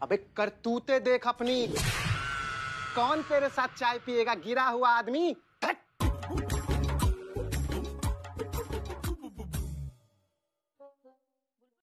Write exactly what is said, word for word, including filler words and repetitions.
अबे करतूते देख अपनी। कौन तेरे साथ चाय पिएगा, गिरा हुआ आदमी।